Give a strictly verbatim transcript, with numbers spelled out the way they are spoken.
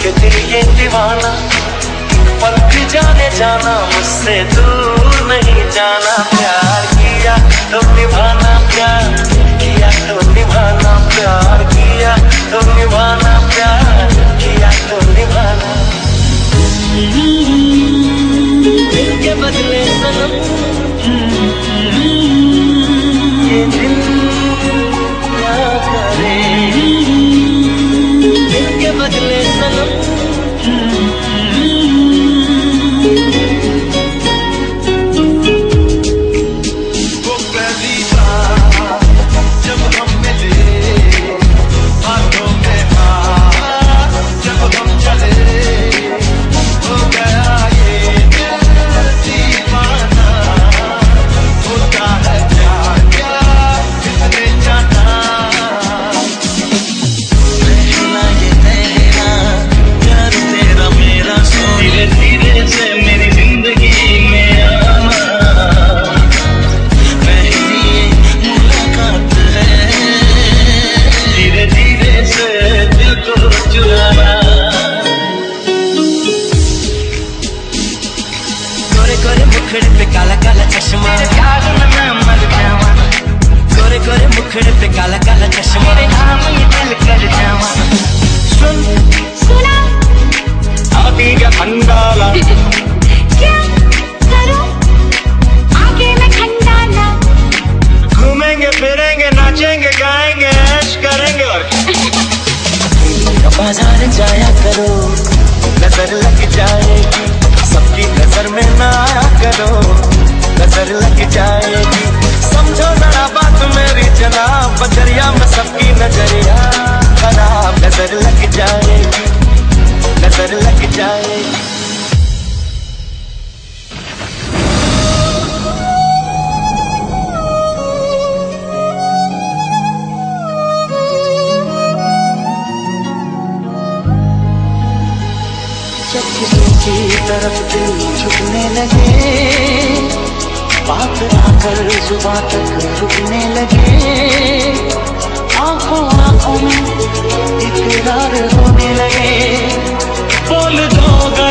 के दिल ये दीवाना, पल भी जाने जाना, मुझसे दूर नहीं जाना। प्यार किया तो निभाना, प्यार किया तो निभाना, प्यार किया तो निभाना, प्यार किया तो निभाना। दिल के बदले सनम ये दिल क्या करे, दिल के बदले सनम वो पहली बार जब हम मिले, हाथों में हाथ जब हम चले, हो गया ये दिल दीवाना। होता है प्यार क्या किसने जाना, रहना ये रहना प्यार तेरा मेरा सो, धीरे धीरे से मेरी जिंदगी में आना, पहली मुलाकात है, धीरे धीरे से दिल को चुराना। गोरे गोरे मुखड़े पे काला काला चश्मा, गोरे गोरे मुखड़े पे काला काला चश्मा, मेरे नाम ये दिल कर जावा। सुन सुना आती का खंडाला, क्या करूं आगे मैं खंडाला, घूमेंगे फिरेंगे नाचेंगे गाएंगे ऐश करेंगे और बाजार जाया करो, नजर लग जाएगी, सबकी नजर में ना आया करो, नजर लग जाएगी। समझो जरा बात मेरी जनाब, बजरिया में सबकी नजरिया खराब, नजर लग जाएगी, नजर लग जाएगी। जब किसी की तरफ दिल झुकने लगे, बात आकर जुबां तक रुकने लगे, आंखों आंखों में इकरार होने लगे, बोल दो